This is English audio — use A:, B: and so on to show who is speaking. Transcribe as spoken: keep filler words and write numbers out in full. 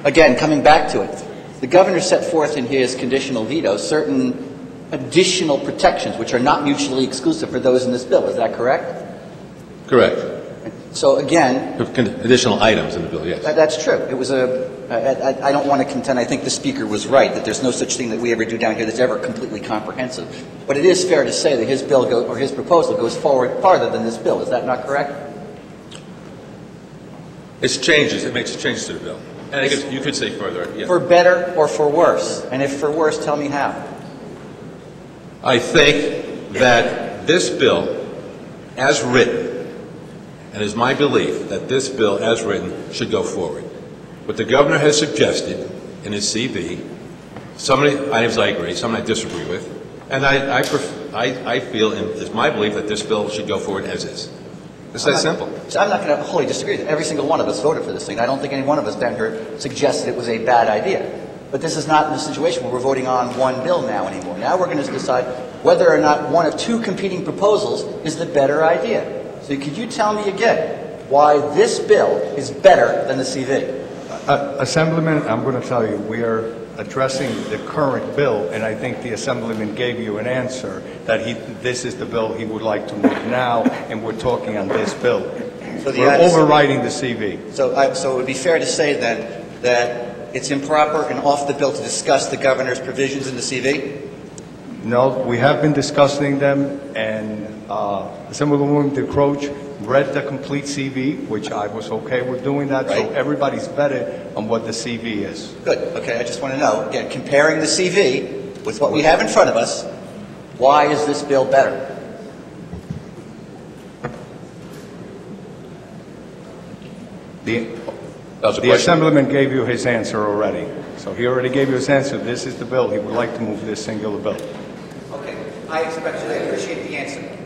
A: again, coming back to it, the governor set forth in his conditional veto certain additional protections which are not mutually exclusive for those in this bill. Is that correct?
B: Correct.
A: So again,
B: additional items in the bill, yes.
A: That, that's true. It was a. I, I, I don't want to contend. I think the speaker was right that there's no such thing that we ever do down here that's ever completely comprehensive. But it is fair to say that his bill go, or his proposal goes forward farther than this bill. Is that not correct?
B: It's changes. It makes changes to the bill. And I guess you could say further. Yeah.
A: For better or for worse? And if for worse, tell me how.
B: I think that this bill, as written, and it's my belief that this bill, as written, should go forward. What the governor has suggested in his C V, some of the items I agree, some I disagree with, and I, I, I, I feel, and it's my belief that this bill should go forward as is. It's that simple.
A: So I'm not going to wholly disagree. Every single one of us voted for this thing. I don't think any one of us down here suggested it was a bad idea. But this is not in a situation where we're voting on one bill now anymore. Now we're going to decide whether or not one of two competing proposals is the better idea. So could you tell me again why this bill is better than the C V?
C: Uh, Assemblyman, I'm going to tell you, we are addressing the current bill, and I think the Assemblyman gave you an answer that he, this is the bill he would like to move now, and we're talking on this bill. So the we're overriding the C V.
A: So, I, so it would be fair to say then that it's improper and off the bill to discuss the governor's provisions in the C V?
C: No, we have been discussing them, and uh, Assemblywoman DeCroce read the complete C V, which I was okay with doing that, right. So everybody's vetted on what the C V is.
A: Good. Okay, I just want to know, again, comparing the C V with what we have in front of us, why is this bill better?
C: The, the Assemblyman gave you his answer already. So he already gave you his answer. This is the bill. He would like to move this singular bill.
A: Okay. I expect you. I appreciate the answer.